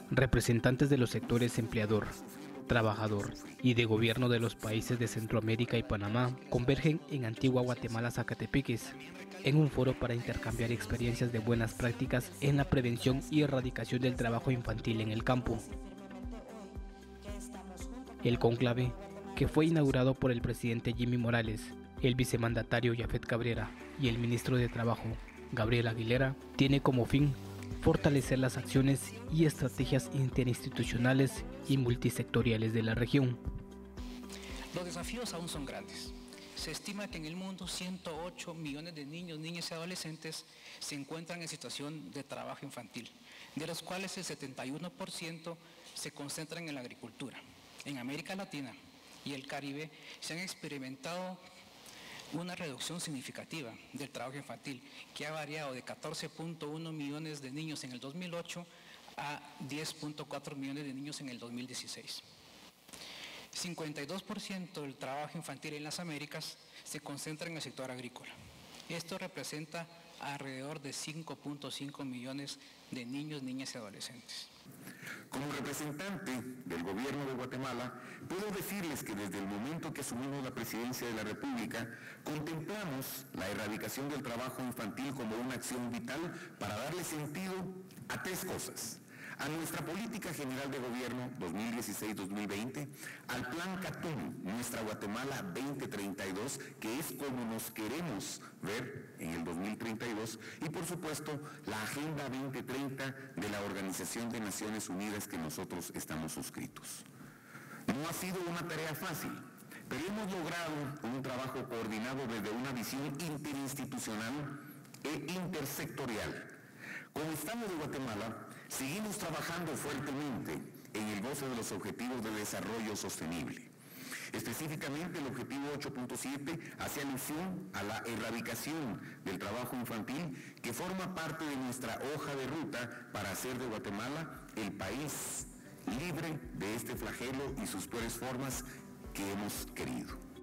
Representantes de los sectores empleador, trabajador y de gobierno de los países de Centroamérica y Panamá convergen en Antigua Guatemala, Zacatepeques, en un foro para intercambiar experiencias de buenas prácticas en la prevención y erradicación del trabajo infantil en el campo. El cónclave, que fue inaugurado por el presidente Jimmy Morales, el vicemandatario Yafet Cabrera y el ministro de Trabajo, Gabriel Aguilera, tiene como fin fortalecer las acciones y estrategias interinstitucionales y multisectoriales de la región. Los desafíos aún son grandes. Se estima que en el mundo 108 millones de niños, niñas y adolescentes se encuentran en situación de trabajo infantil, de los cuales el 71% se concentran en la agricultura. En América Latina y el Caribe se han experimentado una reducción significativa del trabajo infantil, que ha variado de 14.1 millones de niños en el 2008 a 10.4 millones de niños en el 2016. 52% del trabajo infantil en las Américas se concentra en el sector agrícola. Esto representa alrededor de 5.5 millones de niños, niñas y adolescentes. Como representante del gobierno de Guatemala, puedo decirles que desde el momento que asumimos la presidencia de la República, contemplamos la erradicación del trabajo infantil como una acción vital para darle sentido a tres cosas: a nuestra política general de gobierno 2016-2020, al plan CATUM, Nuestra Guatemala 2032, que es como nos queremos ver en el 2032, y por supuesto la Agenda 2030 de la Organización de Naciones Unidas que nosotros estamos suscritos. No ha sido una tarea fácil, pero hemos logrado un trabajo coordinado desde una visión interinstitucional e intersectorial. Como Estado de Guatemala, seguimos trabajando fuertemente en el goce de los Objetivos de Desarrollo Sostenible. Específicamente el objetivo 8.7 hace alusión a la erradicación del trabajo infantil, que forma parte de nuestra hoja de ruta para hacer de Guatemala el país libre de este flagelo y sus peores formas que hemos querido.